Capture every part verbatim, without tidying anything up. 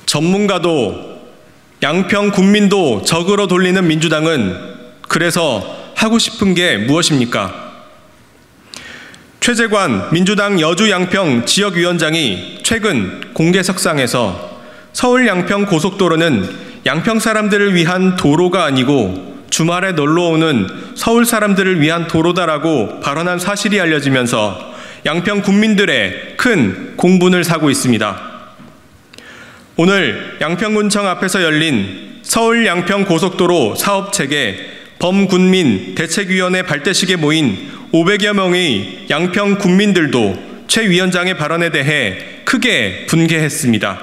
전문가도 양평 군민도 적으로 돌리는 민주당은 그래서 하고 싶은 게 무엇입니까? 최재관 민주당 여주 양평 지역위원장이 최근 공개석상에서 서울 양평 고속도로는 양평 사람들을 위한 도로가 아니고 주말에 놀러오는 서울 사람들을 위한 도로다라고 발언한 사실이 알려지면서 양평 군민들의 큰 공분을 사고 있습니다. 오늘 양평군청 앞에서 열린 서울 양평 고속도로 사업체계 범군민 대책위원회 발대식에 모인 오백여 명의 양평 군민들도 최 위원장의 발언에 대해 크게 분개했습니다.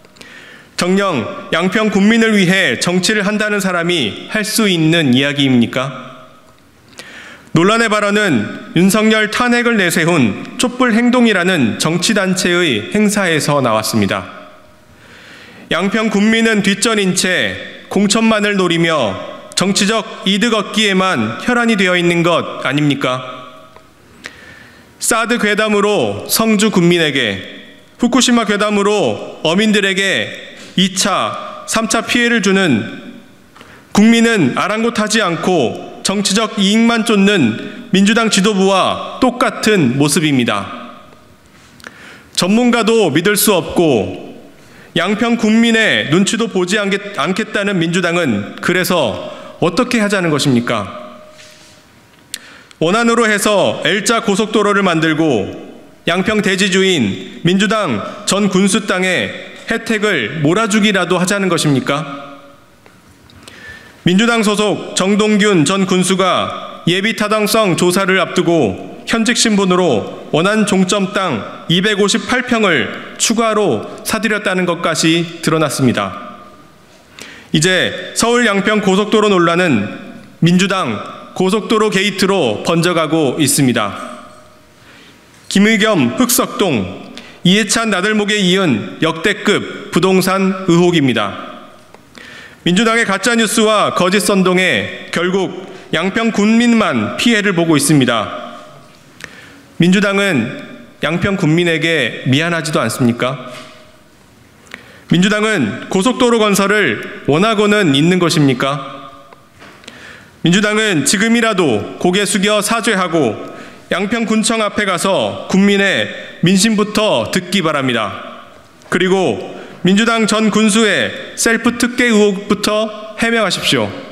정녕 양평 군민을 위해 정치를 한다는 사람이 할 수 있는 이야기입니까? 논란의 발언은 윤석열 탄핵을 내세운 촛불 행동이라는 정치단체의 행사에서 나왔습니다. 양평 군민은 뒷전인 채 공천만을 노리며 정치적 이득 얻기에만 혈안이 되어 있는 것 아닙니까? 사드 괴담으로 성주 군민에게, 후쿠시마 괴담으로 어민들에게 이 차, 삼 차 피해를 주는 국민은 아랑곳하지 않고 정치적 이익만 쫓는 민주당 지도부와 똑같은 모습입니다. 전문가도 믿을 수 없고 양평 국민의 눈치도 보지 않겠다는 민주당은 그래서 어떻게 하자는 것입니까? 원안으로 해서 L자 고속도로를 만들고 양평 대지주인 민주당 전 군수 땅에 혜택을 몰아주기라도 하자는 것입니까? 민주당 소속 정동균 전 군수가 예비 타당성 조사를 앞두고 현직 신분으로 원안 종점 땅 이백오십팔 평을 추가로 사들였다는 것까지 드러났습니다. 이제 서울 양평 고속도로 논란은 민주당 고속도로 게이트로 번져가고 있습니다. 김의겸 흑석동, 이해찬 나들목에 이은 역대급 부동산 의혹입니다. 민주당의 가짜뉴스와 거짓 선동에 결국 양평 군민만 피해를 보고 있습니다. 민주당은 양평 군민에게 미안하지도 않습니까? 민주당은 고속도로 건설을 원하고는 있는 것입니까? 민주당은 지금이라도 고개 숙여 사죄하고 양평군청 앞에 가서 국민의 민심부터 듣기 바랍니다. 그리고 민주당 전 군수의 셀프 특혜 의혹부터 해명하십시오.